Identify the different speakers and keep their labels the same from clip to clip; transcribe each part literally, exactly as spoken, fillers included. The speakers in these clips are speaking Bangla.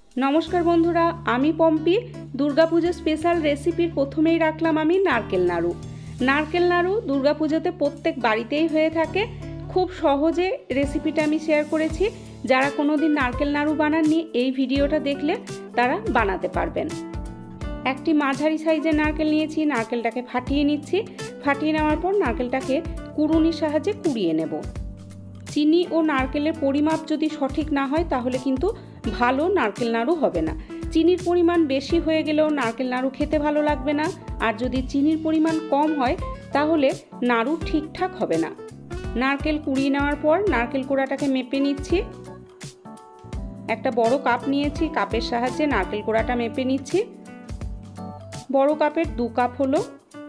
Speaker 1: नमस्कार बंधुरा आमी पम्पी दुर्गा पुजो स्पेशल रेसिपिर प्रथमेई राखलाम आमी नारकेल नाड़ू। नारकेल नाड़ू दुर्गा पुजोते प्रत्येक बाड़ीतेई हये थाके। खूब सहजे रेसिपिटा आमी शेयर करेछि। जारा कोनोदिन नारकेल नाड़ू बानाननि एई भिडियोटा देखले तारा बानाते पारबेन। एकटी माझारी साइजेर नारकेल नियेछि, नारकेलटाके फाटिये निচ্ছি। फाटिये नेওয়ার পর नारकेलटाके कुड़ुनिर साहाज्ये कुड़िये नेब। चीनी और नारकेलेर परिमाप यदि सठिक ना हय ताहले किन्तु भालो नारकेल नाड़ू होबे ना। चीनिर परिमाण बेशी हये गेलेও नारकेल नाड़ू खेते भालो लागबे ना, और यदि चीनिर परिमाण कम हय ताहले नाड़ू ठीकठाक होबे ना। नारकेल कुड़िয়ে নেওয়ার পর नारकेल कोड़ाटाके मेपे निচ্ছি। একটা বড় কাপ নিয়েছি, কাপের সাহায্যে নারকেল কোড়াটা মেপে নিচ্ছি। বড় কাপের দু কাপ হলো।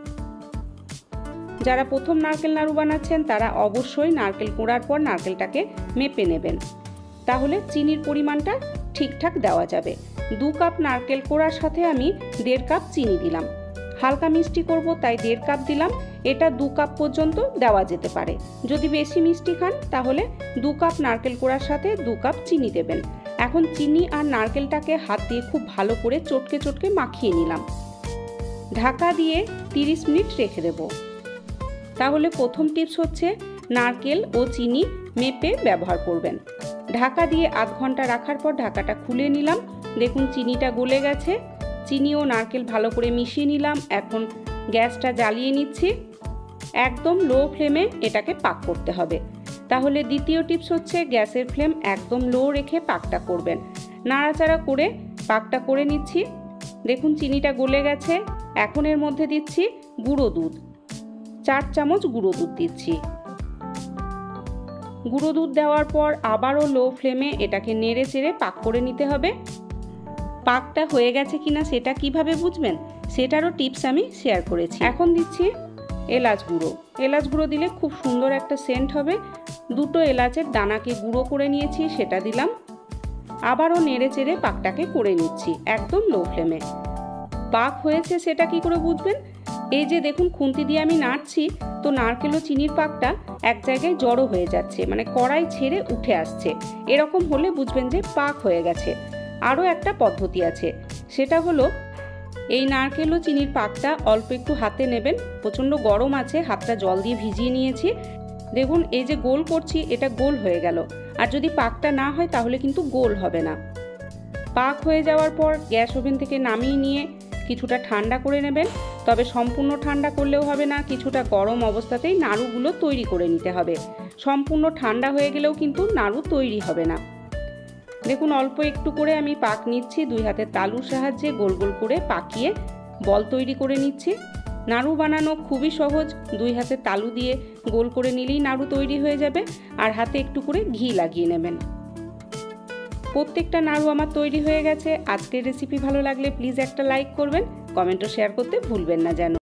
Speaker 1: যারা প্রথম নারকেল নাড়ু বানাচ্ছেন তারা অবশ্যই নারকেল কোড়ার পর নারকেলটাকে মেপে নেবেন, তাহলে চিনির পরিমাণটা ঠিকঠাক দেওয়া যাবে। দু কাপ নারকেল কোড়ার সাথে আমি দেড় কাপ চিনি দিলাম। হালকা মিষ্টি করব তাই দেড় কাপ দিলাম। এটা দু কাপ পর্যন্ত দেওয়া যেতে পারে। যদি বেশি মিষ্টি খান তাহলে দু কাপ নারকেল কোড়ার সাথে দু কাপ চিনি দেবেন। এখন চিনি আর নারকেলটাকে হাত দিয়ে খুব ভালো করে চটকে চটকে মাখিয়ে নিলাম। ঢাকা দিয়ে তিরিশ মিনিট রেখে দেব। তাহলে প্রথম টিপস হচ্ছে নারকেল ও চিনি মেপে ব্যবহার করবেন। ঢাকা দিয়ে আধ ঘন্টা রাখার পর ঢাকাটা খুলে নিলাম। দেখুন চিনিটা গলে গেছে। চিনি ও নারকেল ভালো করে মিশিয়ে নিলাম। এখন গ্যাসটা জ্বালিয়ে নিচ্ছি। একদম লো ফ্লেমে এটাকে পাক করতে হবে। তাহলে দ্বিতীয় টিপস হচ্ছে গ্যাসের ফ্লেম একদম লো রেখে পাকটা করবেন। নাড়াচাড়া করে পাকটা করে নিচ্ছি। দেখুন চিনিটা গলে গেছে। এখন এর মধ্যে দিচ্ছি গুঁড়ো দুধ। চার চামচ গুঁড়ো দুধ দিচ্ছি। গুঁড়ো দুধ দেওয়ার পর আবারও লো ফ্লেমে এটাকে নেড়ে চেড়ে পাক করে নিতে হবে। পাকটা হয়ে গেছে কিনা সেটা কিভাবে বুঝবেন সেটারও টিপস আমি শেয়ার করেছি। এখন দিচ্ছি এলাচ গুঁড়ো। এলাচ গুঁড়ো দিলে খুব সুন্দর একটা সেন্ট হবে। দুটো এলাচের দানাকে গুঁড়ো করে নিয়েছি, সেটা দিলাম। আবারও নেড়ে চেড়ে পাকটাকে করে নিচ্ছি একদম লো ফ্লেমে। পাক হয়েছে সেটা কি করে বুঝবেন? এই যে দেখুন খুন্তি দিয়ে আমি নাড়ছি, তো নারকেল ও চিনির পাকটা এক জায়গায় জড়ো হয়ে যাচ্ছে, মানে কড়াই ছেড়ে উঠে আসছে। এরকম হলে বুঝবেন যে পাক হয়ে গেছে। আরও একটা পদ্ধতি আছে, সেটা হলো এই নারকেল ও চিনির পাকটা অল্প একটু হাতে নেবেন। প্রচণ্ড গরম আছে, হাতটা জল দিয়ে ভিজিয়ে নিয়েছি। দেখুন এই যে গোল করছি এটা গোল হয়ে গেল। আর যদি পাকটা না হয় তাহলে কিন্তু গোল হবে না। পাক হয়ে যাওয়ার পর গ্যাস ওভেন থেকে নামিয়ে নিয়ে কিছুটা ঠান্ডা করে নেবেন। তবে সম্পূর্ণ ঠান্ডা করলেও হবে না, কিছুটা গরম অবস্থাতেই নাড়ুগুলো তৈরি করে নিতে হবে। সম্পূর্ণ ঠান্ডা হয়ে গেলেও কিন্তু নাড়ু তৈরি হবে না। দেখুন অল্প একটু করে আমি পাক নিচ্ছি। দুই হাতের তালুর সাহায্যে গোল গোল করে পাকিয়ে বল তৈরি করে নিচ্ছি। নাড়ু বানানো খুবই সহজ। দুই হাতের তালু দিয়ে গোল করে নিলেই নাড়ু তৈরি হয়ে যাবে। আর হাতে একটু করে ঘি লাগিয়ে নেবেন। প্রত্যেকটা নাড়ু আমার তৈরি হয়ে গেছে। আজকের রেসিপি ভালো লাগলে প্লিজ একটা লাইক করবেন, কমেন্টও শেয়ার করতে ভুলবেন না যেন।